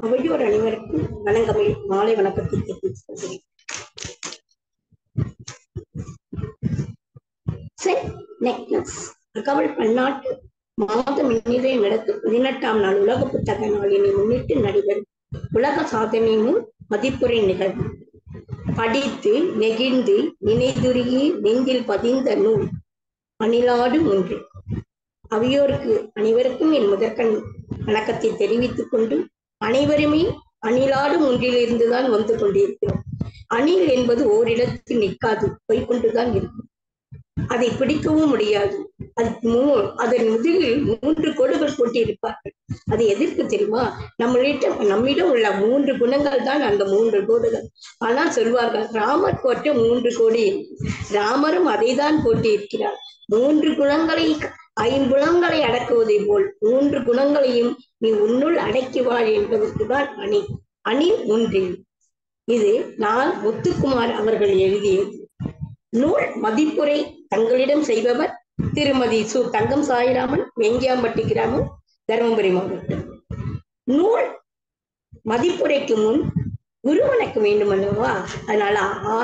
அவையோர் அனைவருக்கும் வணங்கமிழ் மாலை வணக்கத்தை தெரிவித்துக் கொள்கிறேன். அகவல் பன்னாட்டு மாத மின்னிலை நடத்தும் 18ஆம் நாள் உலக புத்தக நாளினை முன்னிட்டு நடைபெறும் உலக சாதனையும் மதிப்புரை நிகழ்வு. படித்து நெகிழ்ந்து நினைதுருகி நெஞ்சில் பதிந்த நூல் அணிலாடு ஒன்று. அவையோருக்கு அனைவருக்கும் என் முதற்கண் வணக்கத்தை தெரிவித்துக் கொண்டு, அனைவருமே அணிலாடும் ஒன்றிலிருந்துதான் வந்து கொண்டிருக்கிறோம். அணில் என்பது ஓரிடத்தில் நிற்காது, போய்கொண்டுதான் இருக்கும். அதை பிடிக்கவும் முடியாது. அதன் முதுகில் 3 கோடுகள் போட்டியிருப்பார்கள். அது எதற்கு தெரியுமா? நம்மிடம் உள்ள 3 குணங்கள் தான் அந்த 3 கோடுகள். ஆனால் சொல்வார்கள், ராமர் போட்ட 3 கோடி. ராமரும் அதை தான் போட்டியிருக்கிறார். 3 குணங்களை 5 அடக்குவதை போல் 3 குணங்களையும் நீ உன்னுள் அடக்கிவாள் என்பதற்கு தான் அணி ஒன்றில். இது நான் முத்துக்குமார் அவர்கள் எழுதியது. நூல் மதிப்புரை தங்களிடம் செய்பவர் திருமதி சு. தங்கம் சாய்ராமன், வெங்கியாம்பட்டி கிராமம், தருமபுரி மாவட்டம். நூல் மதிப்புரைக்கு முன் குரு வணக்கம் வேண்டும் அல்லவா? அதனால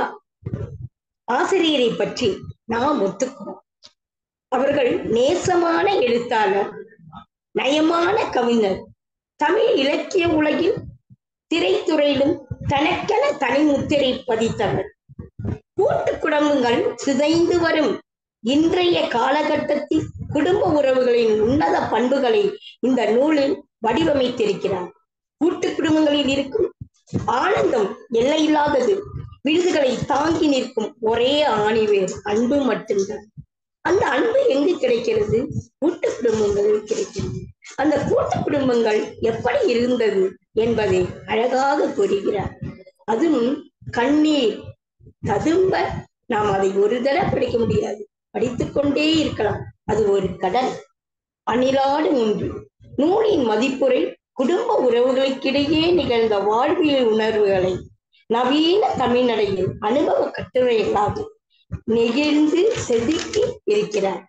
ஆசிரியரை பற்றி நாம் ஒத்துக்கிறோம். அவர்கள் நேசமான எழுத்தாளர், நயமான கவிஞர், தமிழ் இலக்கிய உலகில் திரைத்துறையிலும் தனக்கென தனி முத்திரை பதித்தவர். கூட்டு குடும்பங்கள் சிதைந்து வரும் இன்றைய காலகட்டத்தில் குடும்ப உறவுகளின் உன்னத பண்புகளை இந்த நூலில் வடிவமைத்திருக்கிறார். கூட்டு குடும்பங்களில் இருக்கும் ஆனந்தம் எல்லையில்லாதது. விருதுகளை தாங்கி நிற்கும் ஒரே ஆணிவேர் அன்பு மட்டும்தான். அந்த அன்பு எங்கு கிடைக்கிறது? கூட்டு குடும்பங்களில் கிடைக்கிறது. அந்த கூட்டு குடும்பங்கள் எப்படி இருந்தது என்பதை அழகாக கூறுகிறார். அதுவும் கண்ணீர் ததும்ப நாம் அதை ஒரு தடவை படிக்க முடியாது, படித்துக் கொண்டே இருக்கலாம். அது ஒரு கடல். அணிலாடு ஒன்று. நூலின் மதிப்புரை குடும்ப உறவுகளுக்கிடையே நிகழ்ந்த வாழ்வியல் உணர்வுகளை நவீன தமிழ்நடையில் அனுபவ கட்டுரைகளாக நெகிழ்ந்து செதுக்கி இருக்கிறார்.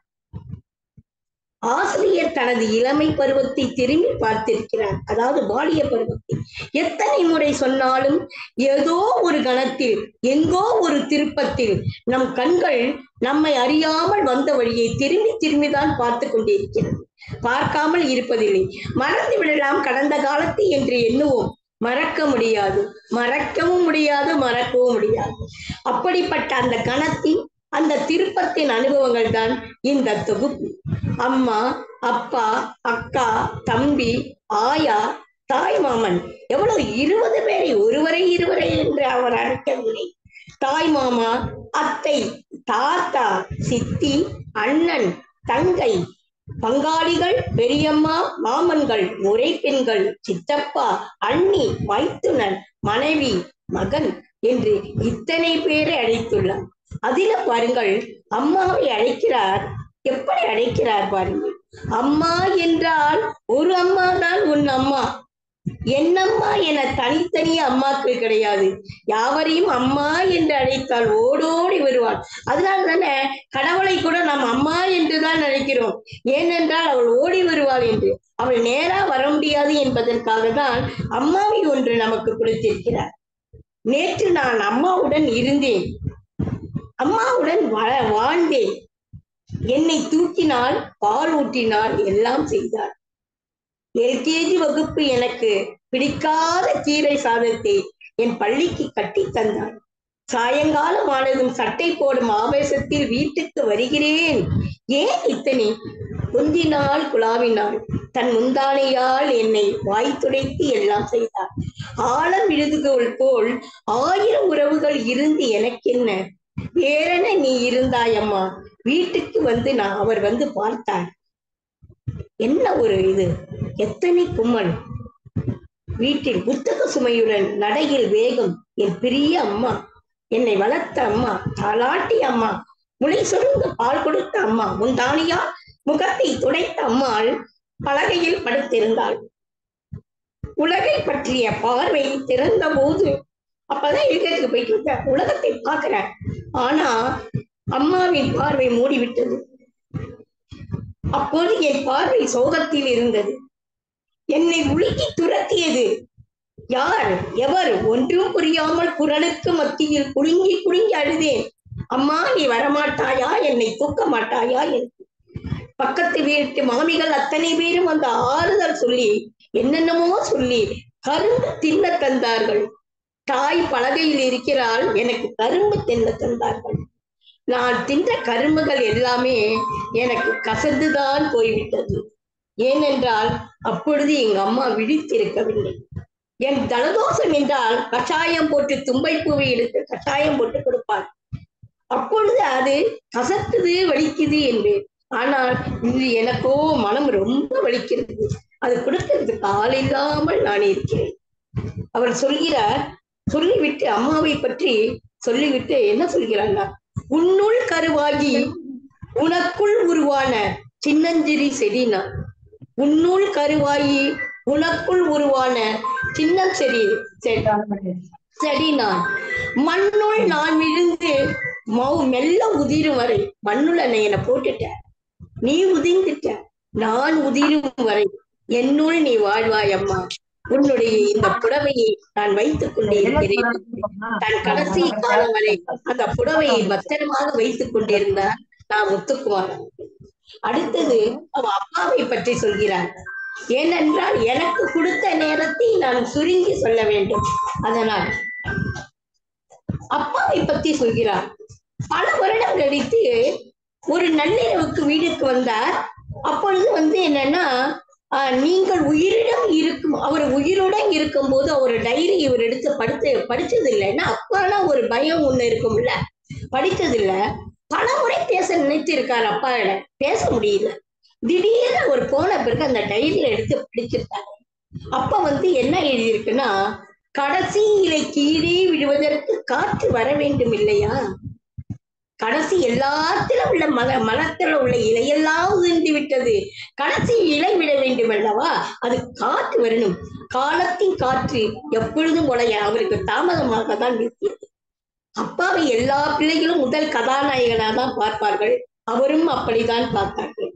ஆசிரியர் தனது இளமை பருவத்தை திரும்பி பார்த்திருக்கிறார். அதாவது பாலிய பருவத்தை. எத்தனை முறை சொன்னாலும் ஏதோ ஒரு கணத்தில், எங்கோ ஒரு திருப்பத்தில் நம் கண்கள் நம்மை அறியாமல் வந்த வழியை திரும்பி திரும்பிதான் பார்த்து கொண்டிருக்கிறது. பார்க்காமல் இருப்பதில்லை. மறந்து விடலாம் கடந்த காலத்தை என்று எண்ணுவோம். மறக்க முடியாது, மறக்கவும் முடியாது, மறக்கவும் முடியாது. அப்படிப்பட்ட அந்த கணத்தின் அந்த திருப்பத்தின் அனுபவங்கள் தான் இந்த தொகுப்பு. அம்மா, அப்பா, அக்கா, தம்பி, ஆயா, தாய் மாமன், எவ்வளவு 20 பேரை ஒருவரை இருவரை என்று அவர் அழைக்கவில்லை. தாய் மாமா, அத்தை, தாத்தா, சித்தி, அண்ணன், தங்கை, பங்காளிகள், பெரியம்மா, மாமன்கள், முறை பெண்கள், சித்தப்பா, அண்ணி, மைத்துனன், மனைவி, மகன் என்று இத்தனை பேரை அழைத்துள்ளார். அதில பாருங்கள், அம்மாவை அழைக்கிறார். எப்படி அழைக்கிறார் பாருங்கள். அம்மா என்றால் ஒரு அம்மா தான் உன் அம்மா. என்னம்மா என தனித்தனி அம்மாக்கள் கிடையாது. யாவரையும் அம்மா என்று அழைத்தால் ஓடோடி வருவாள். அதனால தானே கடவுளை கூட நாம் அம்மா என்றுதான் அழைக்கிறோம். ஏனென்றால் அவள் ஓடி வருவாள் என்று. அவள் நேரா வர முடியாது என்பதற்காக தான் அம்மாவை ஒன்று நமக்கு கொடுத்திருக்கிறார். நேற்று நான் அம்மாவுடன் இருந்தேன், அம்மாவுடன் வாழ்ந்தேன். என்னை தூக்கினாள், பால் ஊற்றினாள், எல்லாம் செய்தாள். LKG வகுப்பு எனக்கு பிடிக்காத கீரை சாதத்தை என் பள்ளிக்கு கட்டி தந்தாள். சாயங்காலம் ஆனதும் சட்டை போடும் ஆவேசத்தில் வீட்டுக்கு வருகிறேன். ஏன் இத்தனை? கொஞ்சினாள், குழாவினாள். தன் முந்தானையால் என்னை வாய் துடைத்து எல்லாம் செய்தாள். ஆழம் விழுதுகள் போல் 1000 உறவுகள் இருந்து எனக்கென்ன? வேறென நீ இருந்தாயம்மா. வீட்டுக்கு வந்து அவர் வந்து பார்த்தார். என்ன ஒரு இது, எத்தனை கும்மல். வீட்டில் புத்தக சுமையுடன் நடையில் வேகம். என் பெரிய அம்மா, என்னை வளர்த்த அம்மா, தாலாட்டிய அம்மா, முளை சொருங்க பால் கொடுத்த அம்மா, முந்தானியால் முகத்தை துடைத்த அம்மாள் பலகையில் படுத்திருந்தாள். உலகை பற்றிய பார்வை திறந்த போது, அப்பதான் எழுதுறதுக்கு போயிட்டு இருக்க, உலகத்தை பார்க்கிறேன். ஆனா அம்மாவின் பார்வை மூடிவிட்டது. அப்போது என் பார்வை சோகத்தில் இருந்தது. என்னை உலுக்கி துரத்தியது. யார் எவர் ஒன்றும் புரியாமல் குரலுக்கு மத்தியில் குலுங்கி குலுங்கி அழுதேன். அம்மா நீ வரமாட்டாயா, என்னை தூக்க மாட்டாயா என்று. பக்கத்து வீட்டு மாமிகள் அத்தனை பேரும் அந்த ஆறுதல் சொல்லி என்னென்னமோ சொல்லி கரும்பு தின்ன தந்தார்கள். தாய் பலகையில் இருக்கிறாள், எனக்கு கரும்பு தின்ன தந்தார்கள். நான் தின்ற கரும்புகள் எல்லாமே எனக்கு கசந்துதான் போய்விட்டது. ஏனென்றால் அப்பொழுது எங்க அம்மா விழித்திருக்கவில்லை. என் தலதோஷம் என்றால் கஷாயம் போட்டு தும்பை பூவை எடுத்து கஷாயம் போட்டு கொடுப்பாள். அப்பொழுது அது கசக்குது வலிக்குது என்று. ஆனால் இது எனக்கோ மனம் ரொம்ப வலிக்கிறது, அது கொடுக்கிறதுக்கு ஆள் இல்லாமல் நான் இருக்கிறேன். அவர் சொல்கிறார், சொல்லிவிட்டு அம்மாவை பற்றி சொல்லிவிட்டு என்ன சொல்கிறாங்க, உன்னுள் கருவாகி உனக்குள் உருவான சின்னஞ்சிறி செடி நான். உன்னுள் கருவாகி உனக்குள் உருவான சின்னஞ்சிறி செடி நான். மண்ணுள் நான் விழுந்து மெல்ல உதிரும் வரை, மண்ணுள்ள என்னை போட்டுட்ட, நீ உதிர்ந்துட்ட, நான் உதிரும் வரை என்னுள் நீ வாழ்வாய் அம்மா. உன்னுடைய இந்த புடவையை நான் வைத்துக் கொண்டே இருக்கிறேன். தன் கடைசி காலம் வரை அந்த புடவையை பத்திரமாக வைத்துக் கொண்டிருந்தார் நான் முத்துக்குமார். அடுத்தது அவ அப்பாவை பற்றி சொல்கிறார். ஏனென்றால் எனக்கு கொடுத்த நேரத்தை நான் சுருங்கி சொல்ல வேண்டும். அதனால் அப்பாவை பற்றி சொல்கிறார். பல வருடம் கழித்து ஒரு நள்ளிரவுக்கு வீட்டுக்கு வந்தார். அப்பொழுது என்னன்னா, நீங்கள் உயிரிடம் இருக்கும், அவர் உயிருடன் இருக்கும் போது அவர் டைரி இவர் எடுத்து படிச்சது இல்லைன்னா அப்பானா ஒரு பயம் ஒண்ணு இருக்கும்ல, படிச்சதில்ல. பல முறை பேச நினைத்து இருக்காரு, அப்பா பேச முடியல. திடீர்னு ஒரு போன பிறகு அந்த டைரியில எடுத்து படிச்சிருக்காரு. அப்ப என்ன எழுதியிருக்குன்னா, கடைசி இலை கீழே விடுவதற்கு காற்று வர வேண்டும் இல்லையா, கடைசி எல்லாத்திலும் உள்ள மலத்துல உள்ள இலையெல்லாம் உதிர்ந்து விட்டது, கடைசி இலை விட வேண்டும் அல்லவா, அது காற்று வரணும். காலத்தின் காற்று எப்பொழுதும் உடைய அவருக்கு தாமதமாக தான் வீசியது. அப்பாவை எல்லா பிள்ளைகளும் முதல் கதாநாயகனாக தான் பார்ப்பார்கள், அவரும் அப்படித்தான் பார்த்தார்கள்.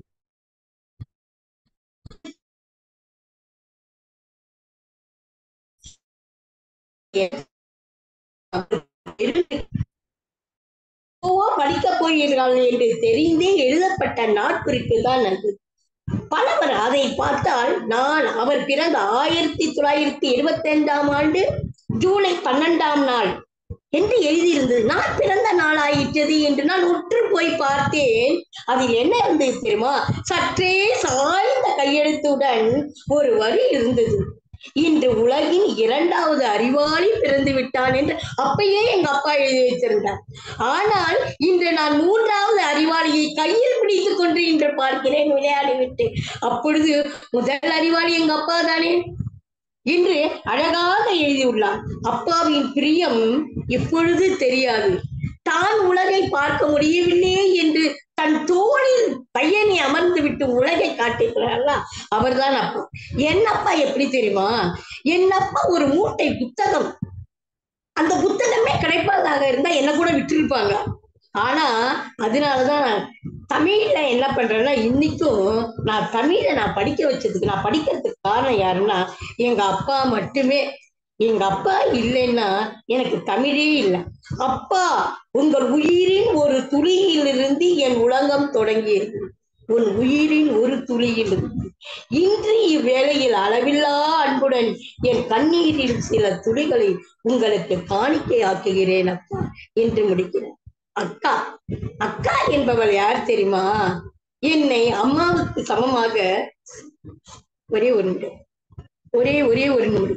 படிக்க போகிறார்கள் என்று தெரிந்தே எழுதப்பட்ட நாட்குறிப்பு தான் அது. பலவர் அதை பார்த்தால், நான் அவர் பிறந்த 1975ஆம் ஆண்டு ஜூலை 12ஆம் நாள் என்று எழுதியிருந்தது. நான் பிறந்த நாள் ஆயிற்றது என்று நான் உற்று போய் பார்த்தேன். அதில் என்ன இருந்தது தெரியுமா, சற்றே சாய்ந்த கையெழுத்துடன் ஒரு வரி இருந்தது, இன்று உலகின் 2வது அறிவாளி பிறந்து விட்டான் என்று. அப்பயே எங்க அப்பா எழுதி வைத்திருந்தார். ஆனால் இன்று நான் 3வது அறிவாளியை கையில் பிடித்துக் கொண்டு இன்று பார்க்கிறேன் விளையாடி விட்டு. அப்பொழுது முதல் அறிவாளி எங்க அப்பா தானே என்று அழகாக எழுதியுள்ளார். அப்பாவின் பிரியம் இப்பொழுது தெரியாது. தான் உலகை பார்க்க முடியவில்லை என்று தன் தோளில் பையனை அமர்ந்து விட்டு உலகை காட்டுகிறார்கள, அவர்தான் அப்பா. என் அப்பா எப்படி தெரியுமா, என் அப்பா ஒரு மூட்டை புத்தகம், அந்த புத்தகமே கிடைப்பதாக இருந்தா என்ன கூட விட்டுருப்பாங்க. ஆனா அதனாலதான் தமிழ்ல என்ன பண்றேன்னா, இன்னைக்கும் நான் தமிழை நான் படிக்க வச்சதுக்கு, நான் படிக்கிறதுக்கு காரணம் யாருன்னா எங்க அப்பா மட்டுமே. எங்க அப்பா இல்லைன்னா எனக்கு தமிழே இல்லை. அப்பா, உங்கள் உயிரின் ஒரு துளியிலிருந்து என் உலகம் தொடங்கியது, உன் உயிரின் ஒரு துளியிலிருந்து. இன்று இவ்வேளையில் அளவில்லா அன்புடன் என் கண்ணீரில் சில துளிகளை உங்களுக்கு காணிக்கை ஆக்குகிறேன் அப்பா என்று முடிக்கிறேன். அக்கா, அக்கா என்பவள் யார் தெரியுமா, என்னை அம்மாவுக்கு சமமாக ஒரே ஒரு நிமிடம், ஒரே ஒரு நிமிடம்.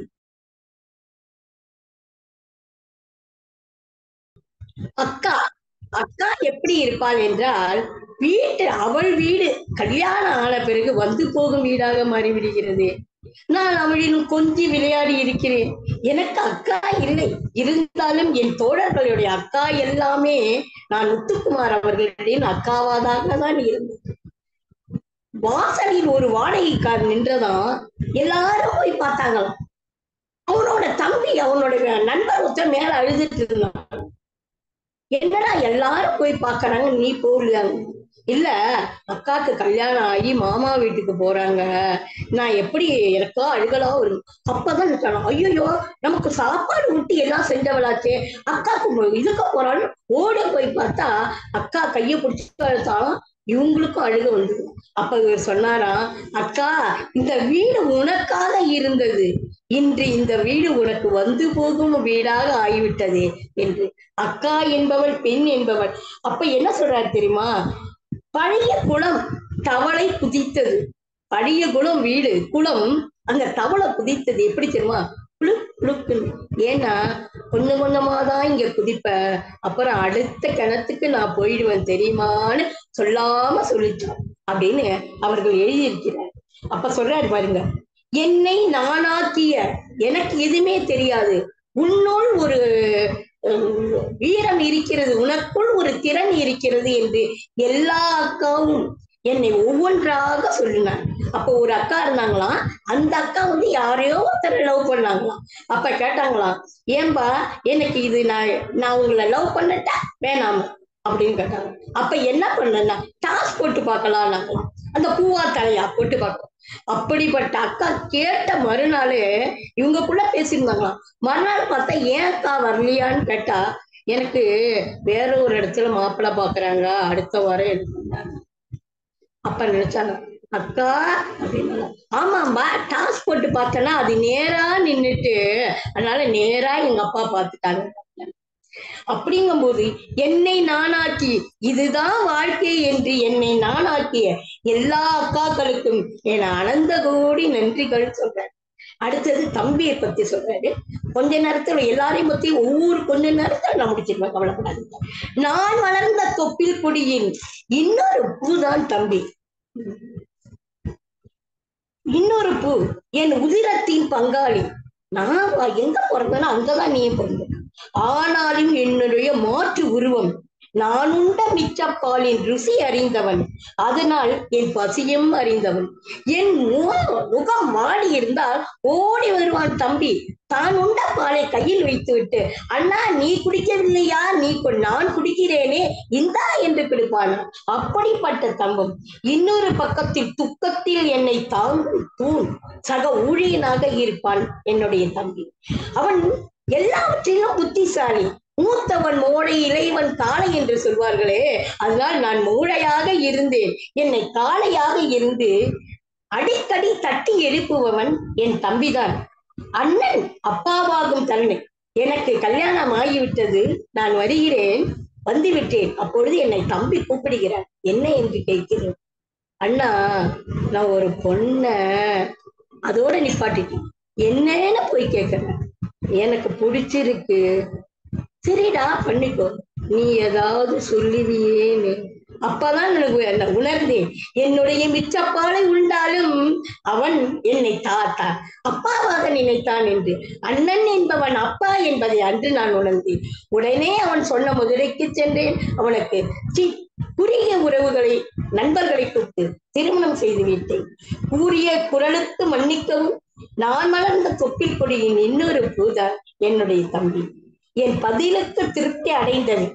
அக்கா, அக்கா எப்படி இருப்பாள் என்றால், அவள் வீடு கல்யாணம் ஆன பிறகு வந்து போகும் வீடாக மாறிவிடுகிறது. நான் அவளின் கொஞ்சி விளையாடி இருக்கிறேன். எனக்கு அக்கா இல்லை, இருந்தாலும் என் தோழர்களுடைய அக்கா எல்லாமே நான் முத்துக்குமார் அவர்களின் அக்காவாதாக தான் இருந்தது. வாசலில் ஒரு வாடகைக்கார் நின்றதான் எல்லாரும் போய் பார்த்தாங்களாம். அவனோட தம்பி, அவனோட நண்பர் ஒருத்தர் மேல அழுதுட்டு இருந்தான். என்னடா எல்லாரும் போய் பார்க்கறாங்க, நீ போகலையாங்க. இல்ல, அக்காக்கு கல்யாணம் ஆகி மாமா வீட்டுக்கு போறாங்க, நான் எப்படி எனக்கா அழுகலா வரும். அப்பதான் நினைச்சாலும் ஐயோ, நமக்கு சாப்பாடு ஊட்டி எல்லாம் செஞ்சவளாச்சே, அக்காக்கு இதுக்க போறாலும் ஓடி போய் பார்த்தா அக்கா கைய பிடிச்சாலும் இவங்களுக்கும் அழுக வந்தது. அப்ப இவர் சொன்னாராம், அக்கா இந்த வீடு உனக்காக இருந்தது, இன்று இந்த வீடு உனக்கு வந்து போகும் வீடாக ஆகிவிட்டதே என்று. அக்கா என்பவள் பெண் என்பவள். அப்ப என்ன சொல்றாரு தெரியுமா? பழைய குளம் தவளை குதித்தது. பழைய குளம் வீடு குளம், அந்த தவளை குதித்தது எப்படி தெரியுமா? குளுக் குளுக்குன்னு. ஏன்னா கொஞ்சம் கொஞ்சமாதான் இங்க குதிப்ப, அப்புறம் அடுத்த கிணத்துக்கு நான் போயிடுவேன் தெரியுமான்னு சொல்லாம சொல்லிட்டான் அப்படின்னு அவர்கள் எழுதியிருக்கிறார். அப்ப சொல்றாரு பாருங்க, என்னை நானாக்கிய, எனக்கு எதுவுமே தெரியாது, உன்னுள் ஒரு வீரம் இருக்கிறது, உனக்குள் ஒரு திறன் இருக்கிறது என்று எல்லா அக்காவும் என்னை ஒவ்வொன்றாக சொல்லினார். அப்போ ஒரு அக்கா இருந்தாங்களாம், அந்த அக்கா வந்து யாரையோ ஒருத்தரை லவ் பண்ணாங்களாம். அப்ப கேட்டாங்களாம், ஏன்பா எனக்கு இது நான் உங்களை லவ் பண்ணட்டா வேணாமா அப்படின்னு கேட்டாங்க. அப்ப என்ன பண்ணா டாஸ் போட்டு பார்க்கலாம், அந்த பூவா தலையா போட்டு பார்க்கலாம். அப்படிப்பட்ட அக்கா கேட்ட மறுநாளே இவங்கக்குள்ள பேசியிருந்தாங்களாம். மறுநாள் பார்த்தா ஏன் அக்கா வரலையான்னு கேட்டா, எனக்கு வேற ஒரு இடத்துல மாப்பிள்ளை பாக்குறாங்க, அடுத்த வாரம் எடுத்துட்டாங்க. அப்ப நினைச்சாங்க, அக்கா அப்படின்னா, ஆமாம்பா டாஸ் போட்டு பார்த்தேன்னா அது நேரா நின்னுட்டு, அதனால நேரா எங்க அப்பா பார்த்துட்டாங்க. அப்படிங்கும்போது என்னை நானாக்கி, இதுதான் வாழ்க்கை என்று என்னை நானாக்கிய எல்லா அக்காக்களுக்கும் என அனந்த கோடி நன்றிகள் சொல்றேன். அடுத்தது தம்பியை பத்தி சொல்றாரு. கொஞ்ச நேரத்துல எல்லாரையும் பத்தி ஒவ்வொரு கொஞ்ச நேரத்துல நான் முடிச்சிருவேன், கவலைப்படாது. நான் வளர்ந்த தொப்பில் கொடியின் இன்னொரு பூதான் தம்பி. இன்னொரு பூ என் உதிரத்தின் பங்காளி. நான் எங்க பிறந்தேன்னா அங்கதான் நீ பிறந்த. ஆனாலும் என்னுடைய மாற்று உருவம். நான் உண்ட மிச்சப்பாலின் ருசி அறிந்தவன், அதனால் என் பசியும் அறிந்தவன். என் முகம் மாடி இருந்தால் ஓடி வருவான் தம்பி, தான் உண்ட பாலை கையில் வைத்து விட்டு, அண்ணா நீ குடிக்கவில்லையா, நான் குடிக்கிறேனே இந்தா என்று கொடுப்பான். அப்படிப்பட்ட தம்பம். இன்னொரு பக்கத்தில் துக்கத்தில் என்னை தாங்கும் தூண் சக ஊழியனாக இருப்பான் என்னுடைய தம்பி. அவன் எல்லாவற்றிலும் புத்திசாலி, மூத்தவன் மோளை இளைவன் காளை என்று சொல்வார்களே, அதனால் நான் மூளையாக இருந்தேன். என்னை காளையாக இருந்து அடிக்கடி தட்டி எழுப்புபவன் என் தம்பிதான். அண்ணன் அப்பாவாகும் தன்மை. எனக்கு கல்யாணம் ஆகிவிட்டது, நான் வருகிறேன், வந்துவிட்டேன். அப்பொழுது என்னை தம்பி கூப்பிடுகிறான். என்ன என்று கேட்கிறேன். அண்ணா நான் ஒரு பொண்ண அதோட நிப்பாட்டிட்டேன், என்னன்னு போய் கேட்கிறேன். எனக்கு பிடிச்சிருக்கு, சரிடா பண்ணிக்கோ, நீ ஏதாவது சொல்லுவியேன்னு. அப்பதான் எனக்கு உணர்ந்தேன், என்னுடைய மிச்சப்பாலை உண்டாலும் அவன் என்னை தாத்தா அப்பாவாக நினைத்தான் என்று. அண்ணன் என்பவன் அப்பா என்பதை அன்று நான் உணர்ந்தேன். உடனே அவன் சொன்ன மதுரைக்கு சென்றேன். அவனுக்கு குறுகிய உறவுகளை நண்பர்களை கூப்பிட்டு திருமணம் செய்து விட்டேன். கூறிய குரலுக்கு மன்னிக்கவும், நான் மலர்ந்த தொப்பில் கொடியின் இன்னொரு பூதான் என்னுடைய தம்பி. என் பதிலுக்கு திருப்தி அடைந்தவன்,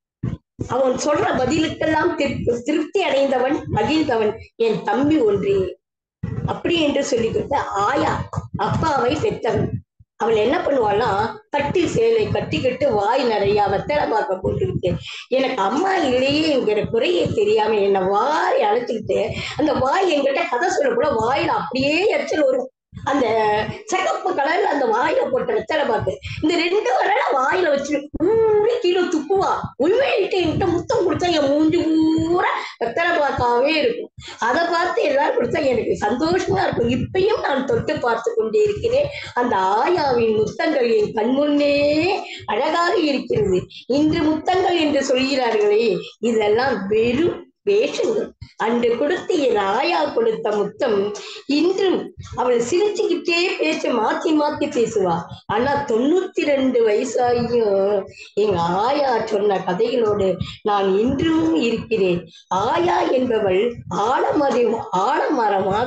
அவன் சொல்ற பதிலுக்கெல்லாம் திருப்தி அடைந்தவன், மகிழ்ந்தவன் என் தம்பி ஒன்றே. அப்படி என்று சொல்லி கொடுத்த ஆயா அப்பாவை பெற்றவன். அவள் என்ன பண்ணுவாள்னா, கட்டி சேலை கட்டிக்கிட்டு வாய் நிறைய வெத்தலை பார்க்க போட்டுக்கிட்டு, எனக்கு அம்மா இல்லையே என்கிற குறையே தெரியாம என்னை வாய் அழைச்சிக்கிட்டு, அந்த வாய் என்கிட்ட கதை சொல்ல கூட வாயில அப்படியே எச்சல் வரும். அந்த சிகப்பு கலர்ல அந்த வாயில போட்ட வெத்தலை பார்த்து இந்த 2 வரல வாயில வச்சு ஊறி கீழே துப்புவா. உண்மையிட்டு என்கிட்ட முத்தம் கொடுத்தா என் மூஞ்சி பூரா வெத்தலை பார்க்காவே இருக்கும். அதை பார்த்து எல்லாரும் கொடுத்தா எனக்கு சந்தோஷமா இருக்கும். இப்பயும் நான் தொட்டு பார்த்து கொண்டே இருக்கிறேன். அந்த ஆயாவின் முத்தங்கள் என் கண்முன்னே அழகாக இருக்கிறது. இன்று முத்தங்கள் என்று சொல்கிறார்களே, இதெல்லாம் வெறும் வேஷங்கள். அன்று கொடுத்து என் ஆயா கொடுத்த முத்தம் இன்றும் அவள் சிரிச்சுக்கிட்டே பேச மாத்தி மாத்தி பேசுவா. ஆனா 92 வயசாகியும் எங்க ஆயா சொன்ன கதைகளோடு நான் இன்றும் இருக்கிறேன். ஆயா என்பவள் ஆலமரம் மாதிரி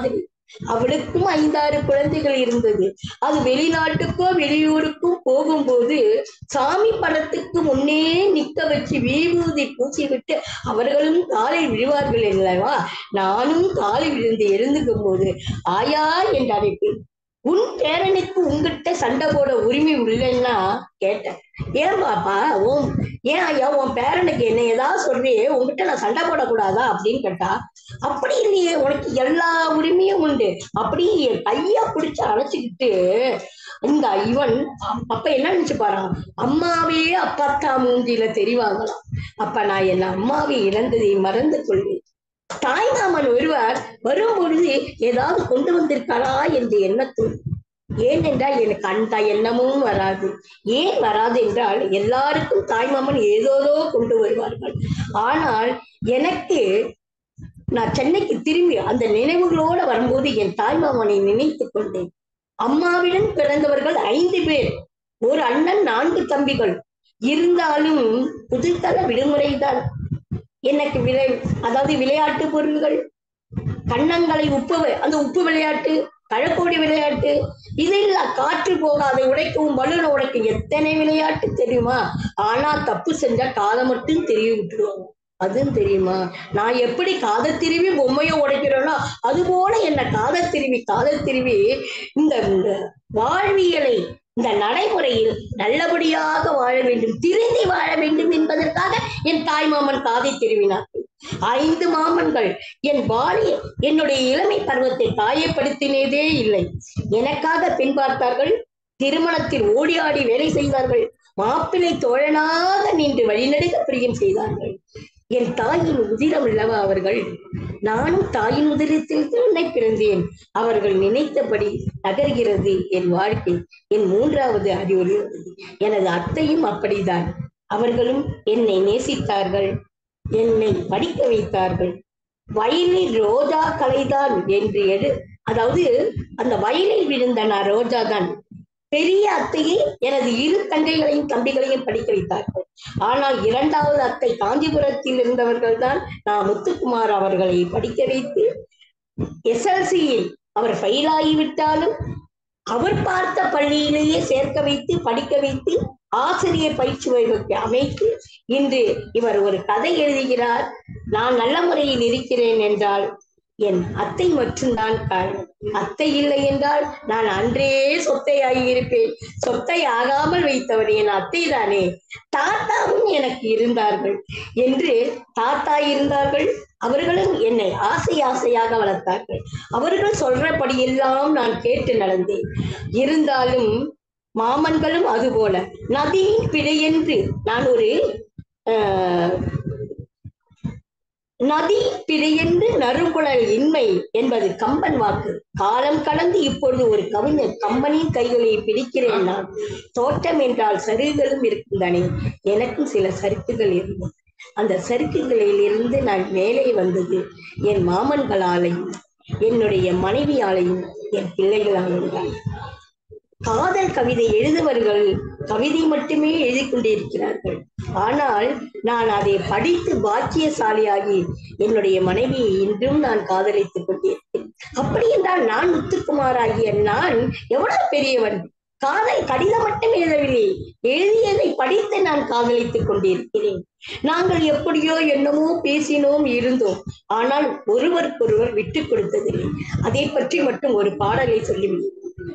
அவளுக்கும் 5, 6 குழந்தைகள் இருந்தது. அது வெளிநாட்டுக்கோ வெளியூருக்கும் போகும்போது சாமி படத்துக்கு முன்னே நிக்க வச்சு விபூதி பூசி விட்டு அவர்களும் காலை விழுவார்கள் அல்லவா. நானும் காலை விழுந்து எழுந்துக்கும் போது ஆயா என்று அழைப்பேன். உன் பேரனுக்கு உங்ககிட்ட சண்டை போட உரிமை இல்லைன்னா கேட்டேன். ஏன் பாப்பா ஏன் ஐயா உன் பேரனுக்கு என்ன ஏதாவது சொல்றியே, உங்ககிட்ட நான் சண்டை போடக்கூடாதா அப்படின்னு கேட்டா, அப்படி இல்லையே உனக்கு எல்லா உரிமையும் உண்டு அப்படி கையா பிடிச்சு அழைச்சுக்கிட்டு இந்த இவன் அப்ப என்ன நினைச்சு பாறான், அம்மாவே அப்பாத்தா மூஞ்சியில தெரிவாங்களாம். அப்ப நான் என் அம்மாவை இழந்ததை மறந்து கொள்வேன். தாய்மாமன் ஒருவர் வரும் பொழுது ஏதாவது கொண்டு வந்திருக்காரா என்று எண்ணத்தோடு. ஏனென்றால் எனக்கு அந்த எண்ணமும் வராது. ஏன் வராது என்றால் எல்லாருக்கும் தாய்மாமன் ஏதோதோ கொண்டு வருவார்கள். ஆனால் எனக்கு நான் சென்னைக்கு திரும்பி அந்த நினைவுகளோடு வரும்போது என் தாய்மாமனை நினைத்துக் கொண்டேன். அம்மாவிடம் பிறந்தவர்கள் 5 பேர், ஒரு அண்ணன் 4 தம்பிகள். இருந்தாலும் புதுத்தல விடுமுறைதான். எனக்கு அதாவது விளையாட்டு பொருள்கள், கண்ணங்களை அந்த உப்பு விளையாட்டு, கழக்கோடி விளையாட்டு, இதில் காற்று போகாத உடைக்கவும் பலூனை உடைக்க எத்தனை விளையாட்டு தெரியுமா. ஆனா தப்பு செஞ்சா காதை மட்டும் தெரிய விட்டுருவாங்க. அதுவும் தெரியுமா, நான் எப்படி காதை திருவி பொம்மையை உடைக்கிறேனோ அது போல என்ன காதை திருவி இந்த வாழ்வியலை இந்த நடைமுறையில் நல்லபடியாக வாழ வேண்டும், திருந்தி வாழ வேண்டும் என்பதற்காக என் தாய்மாமன் காதை திருவினார். 5 மாமன்கள் என் என்னுடைய இளமை பருவத்தை காயப்படுத்தினதே இல்லை. எனக்காக பெண் பார்த்தார்கள், திருமணத்தில் ஓடி ஆடி வேலை செய்தார்கள், மாப்பிள்ளை தோழனாக நின்று வழிநடுக பிரியம் செய்தார்கள். என் தாயின் உதிரம் அல்லவா அவர்கள். நானும் தாயின் உதிரத்தில் தானே பிறந்தேன். அவர்கள் நினைத்தபடி நகர்கிறது என் வாழ்க்கை. என் 3வது அறிவுரை, எனது அத்தையும் அப்படித்தான். அவர்களும் என்னை நேசித்தார்கள், என்னை படிக்க வைத்தார்கள். வயலில் ரோஜா கலைதான் என்று அதாவது அந்த வயலில் விழுந்த ரோஜா தான். பெரிய அத்தையை எனது 2 தங்கைகளையும் தம்பிகளையும் படிக்க வைத்தார்கள். ஆனால் 2வது அத்தை காஞ்சிபுரத்தில் இருந்தவர்கள் தான் நான் முத்துக்குமார் அவர்களை படிக்க வைத்து SLCயில் அவர் ஃபெயில் ஆகிவிட்டாலும் அவர் பார்த்த பள்ளியிலேயே சேர்க்க வைத்து படிக்க வைத்து ஆசிரியர் பயிற்சி வகுப்பை அமைத்து இன்று இவர் ஒரு கதை எழுதுகிறார். நான் நல்ல முறையில் இருக்கிறேன் என்றால் என் அத்தை மட்டும்தான் காரணம். அத்தை இல்லை என்றால் நான் அன்றே சொத்தை ஆகியிருப்பேன். சொத்தை ஆகாமல் வைத்தவர் என் அத்தை தானே. தாத்தாவும் எனக்கு இருந்தார்கள் என்று தாத்தா இருந்தார்கள், அவர்களும் என்னை ஆசையாக வளர்த்தார்கள். அவர்கள் சொல்றபடியெல்லாம் நான் கேட்டு நடந்தேன். இருந்தாலும் மாமன்களும் அதுபோல நதியின் பிழையென்று நான் ஒரு நதி பிழையென்று நறுங்குழல் இன்மை என்பது கம்பன் வாக்கு. காலம் கடந்து இப்பொழுது ஒரு கவிஞர் கம்பனின் கைகளை பிடிக்கிறேன் நான். தோட்டம் என்றால் சருகுகளும் இருக்கின்றன. எனக்கும் சில சறுக்குகள் இருந்தது. அந்த சறுக்குகளில் இருந்து நான் மேலே வந்தது என் மாமன்களாலையும் என்னுடைய மனைவியாலையும் என் பிள்ளைகளாலும் தான். காதல் கவிதை எழுதுவர்கள் கவிதை மட்டுமே எழுதி கொண்டிருக்கிறார்கள். ஆனால் நான் அதை படித்து பாக்கியசாலியாகி என்னுடைய மனைவியை இன்றும் நான் காதலித்துக் கொண்டிருக்கிறேன். அப்படி என்றால் நான் முத்துக்குமார் ஆகிய நான் எவ்வளவு பெரியவன். காதல் கடிதம் மட்டும் எழுதவில்லை, எழுதியதை படித்து நான் காதலித்துக் கொண்டிருக்கிறேன். நாங்கள் எப்படியோ என்னமோ பேசினோம் இருந்தோம், ஆனால் ஒருவருக்கொருவர் விட்டுக் கொடுத்ததில்லை. அதை பற்றி மட்டும் ஒரு பாடலை சொல்லிவிட்டேன்.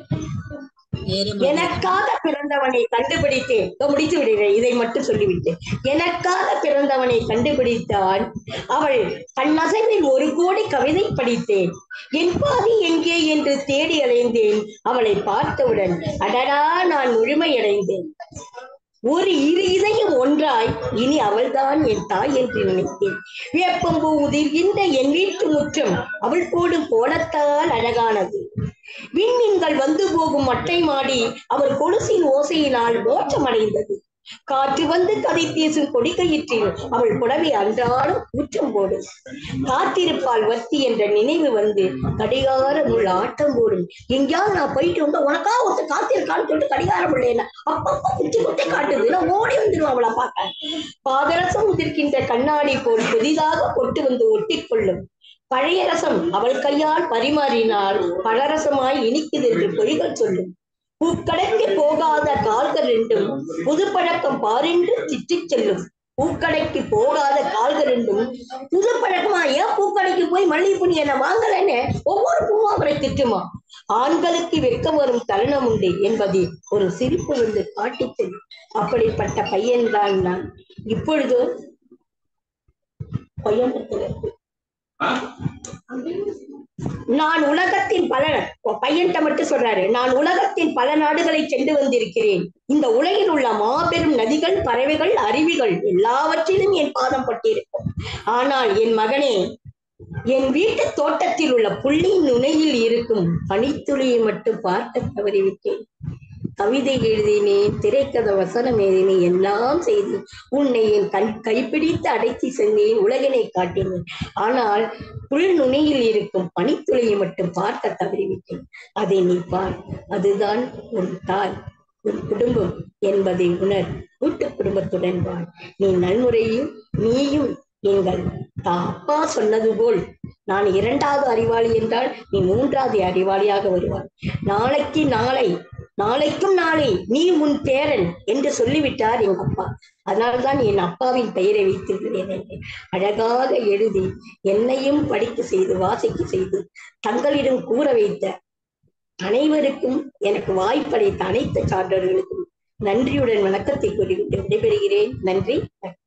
எனக்காக பிறந்தவனை கண்டுபிடித்தேன். முடித்து விடுகிறேன், இதை மட்டும் சொல்லிவிட்டேன். எனக்காக பிறந்தவனை கண்டுபிடித்தான் அவள் கண்ணசைவில் 1 கோடி கவிதை படித்தேன். என் பாதி எங்கே என்று தேடி அலைந்தேன். அவளை பார்த்தவுடன் அடடா நான் முழுமையடைந்தேன். ஒரு 2 இதயம் ஒன்றாய் இனி அவள்தான் என் தாய் என்று நினைத்தேன். வேப்பம்பூ உதிர்கின்ற என் வீட்டு முற்றம் அவள் போடும் கோலத்தால் அழகானது. விண்மீன்கள் வந்து போகும் மட்டை மாடி அவர் கொலுசின் ஓசையினால் மோட்சமடைந்தது. காற்று வந்து கதை பேசும் கொடிக்கயிற்றில் அவள் புடவை அன்றாடும் ஊற்றம் போடும். காத்திருப்பால் வத்தி என்ற நினைவு வந்து கடிகாரம் உள்ள ஆட்டம் போடும். எங்கேயாவது நான் போயிட்டு வந்தா உனக்கா ஒருத்தர் காத்திருக்கான்னு சொல்லிட்டு கடிகாரம் உள்ள என்ன அப்பப்ப குட்டி காட்டுது. நான் ஓடி வந்துடுவேன் அவளை பார்க்க. பாதரசம் உதிர்க்கின்ற கண்ணாடி போல் புதிதாக கொட்டு வந்து ஒட்டி கொள்ளும். பழைய ரசம் அவள் கையால் பரிமாறினால் பழரசமாய் இனிக்குது என்று பொய்கள் சொல்லும். பூக்கடைக்கு போகாத கால்கள் ரெண்டும் புது பழக்கம் பாரென்று திட்டிச் செல்லும். பூக்கடைக்கு போகாத கால்கள் ரெண்டும் புது பழக்கமா, ஏன் பூக்கடைக்கு போய் மல்லிகைப்பூ என்ன வாங்கலன்னு ஒவ்வொரு பூவும் அவரை திட்டுமா. ஆண்களுக்கு வெட்கம் வரும் தருணம் உண்டு என்பதை ஒரு சிரிப்பு வந்து காட்டிச் செல்லும். அப்படிப்பட்ட பையன்தான் நான். இப்பொழுது பையன் நான் உலகத்தின் பல பையன்கிட்ட மட்டும் சொல்றாரு, நான் உலகத்தின் பல நாடுகளை சென்று வந்திருக்கிறேன். இந்த உலகில் உள்ள மாபெரும் நதிகள், பறவைகள், அருவிகள் எல்லாவற்றிலும் என் பாதம் பட்டிருக்கும். ஆனால் என் மகனே, என் வீட்டு தோட்டத்தில் உள்ள புள்ளியின் நுனையில் இருக்கும் பனித்துளியை மட்டும் பார்க்க தவறிவிட்டேன். கவிதை எழுதினேன், திரைக்கதை வசனம் எழுதினேன், எல்லாம் செய்து உன்னை என் கைப்பிடித்து அடைத்தி சென்றேன், உலகினை காட்டினேன். ஆனால் புல் நுனியில் இருக்கும் பனித்துளியை மட்டும் பார்க்க தவறிவிட்டேன். அதை நீ பார். அதுதான் உன் தாய், உன் குடும்பம் என்பதை உணர். கூட்டு குடும்பத்துடன் வாழ். நீ நன்முறையும் நீயும் எங்கள் அப்பா சொன்னது போல் நான் 2வது அறிவாளி என்றால் நீ 3வது அறிவாளியாக வருவார். நாளைக்கு நாளை, நாளைக்கும் நாளை நீ உன் பேரன் என்று சொல்லிவிட்டார் எங்க அப்பா. அதனால்தான் என் அப்பாவின் பெயரை வைத்திருக்கிறேன் என்று அழகாக எழுதி என்னையும் படிக்க செய்து வாசிக்க செய்து தங்களிடம் கூற வைத்த அனைவருக்கும், எனக்கு வாய்ப்படைத்த அனைத்து சான்றோர்களுக்கும் நன்றியுடன் வணக்கத்தை கூறிவிட்டு விடைபெறுகிறேன். நன்றி.